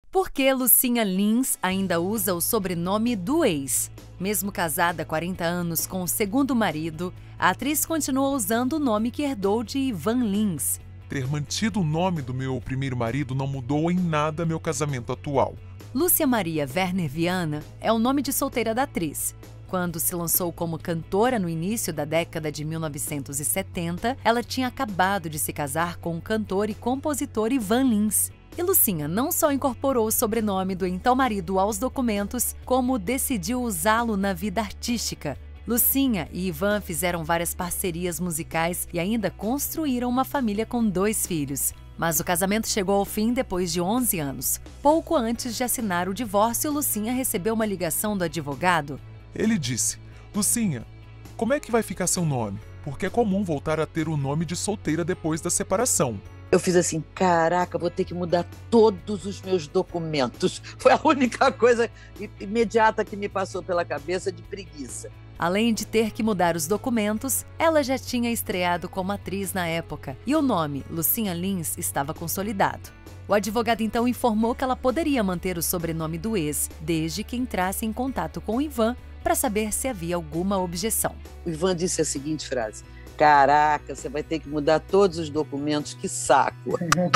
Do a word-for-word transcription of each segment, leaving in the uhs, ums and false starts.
Por que Lucinha Lins ainda usa o sobrenome do ex? Mesmo casada há quarenta anos com o segundo marido, a atriz continua usando o nome que herdou de Ivan Lins. Ter mantido o nome do meu primeiro marido não mudou em nada meu casamento atual. Lúcia Maria Werner Viana é o nome de solteira da atriz. Quando se lançou como cantora no início da década de mil novecentos e setenta, ela tinha acabado de se casar com o cantor e compositor Ivan Lins. E Lucinha não só incorporou o sobrenome do então marido aos documentos, como decidiu usá-lo na vida artística. Lucinha e Ivan fizeram várias parcerias musicais e ainda construíram uma família com dois filhos. Mas o casamento chegou ao fim depois de onze anos. Pouco antes de assinar o divórcio, Lucinha recebeu uma ligação do advogado. Ele disse: Lucinha, como é que vai ficar seu nome? Porque é comum voltar a ter o nome de solteira depois da separação. Eu fiz assim, caraca, vou ter que mudar todos os meus documentos. Foi a única coisa imediata que me passou pela cabeça de preguiça. Além de ter que mudar os documentos, ela já tinha estreado como atriz na época e o nome, Lucinha Lins, estava consolidado. O advogado então informou que ela poderia manter o sobrenome do ex, desde que entrasse em contato com o Ivan para saber se havia alguma objeção. O Ivan disse a seguinte frase: caraca, você vai ter que mudar todos os documentos, que saco.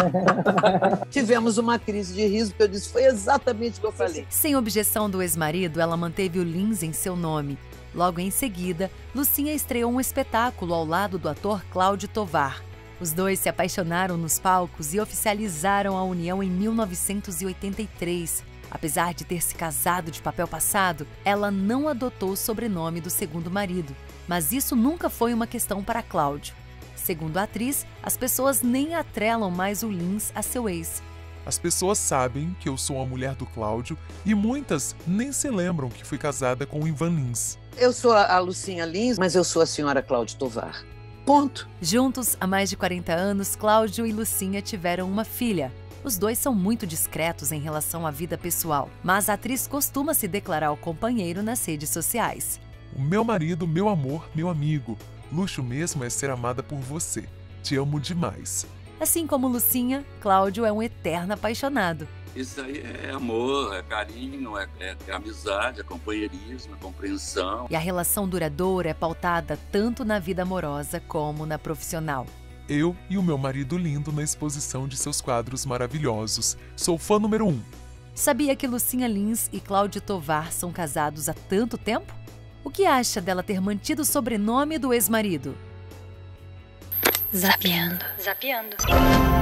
Tivemos uma crise de riso, porque eu disse, foi exatamente o que eu falei. Sem objeção do ex-marido, ela manteve o Lins em seu nome. Logo em seguida, Lucinha estreou um espetáculo ao lado do ator Cláudio Tovar. Os dois se apaixonaram nos palcos e oficializaram a união em mil novecentos e oitenta e três. Apesar de ter se casado de papel passado, ela não adotou o sobrenome do segundo marido. Mas isso nunca foi uma questão para Cláudio. Segundo a atriz, as pessoas nem atrelam mais o Lins a seu ex. As pessoas sabem que eu sou a mulher do Cláudio e muitas nem se lembram que fui casada com o Ivan Lins. Eu sou a Lucinha Lins, mas eu sou a senhora Cláudio Tovar. Ponto. Juntos, há mais de quarenta anos, Cláudio e Lucinha tiveram uma filha. Os dois são muito discretos em relação à vida pessoal, mas a atriz costuma se declarar ao companheiro nas redes sociais. O meu marido, meu amor, meu amigo. Luxo mesmo é ser amada por você. Te amo demais. Assim como Lucinha, Cláudio é um eterno apaixonado. Isso aí é amor, é carinho, é, é, é amizade, é companheirismo, é compreensão. E a relação duradoura é pautada tanto na vida amorosa como na profissional. Eu e o meu marido lindo na exposição de seus quadros maravilhosos. Sou fã número um. Sabia que Lucinha Lins e Cláudio Tovar são casados há tanto tempo? O que acha dela ter mantido o sobrenome do ex-marido? Zapeando. Zapeando.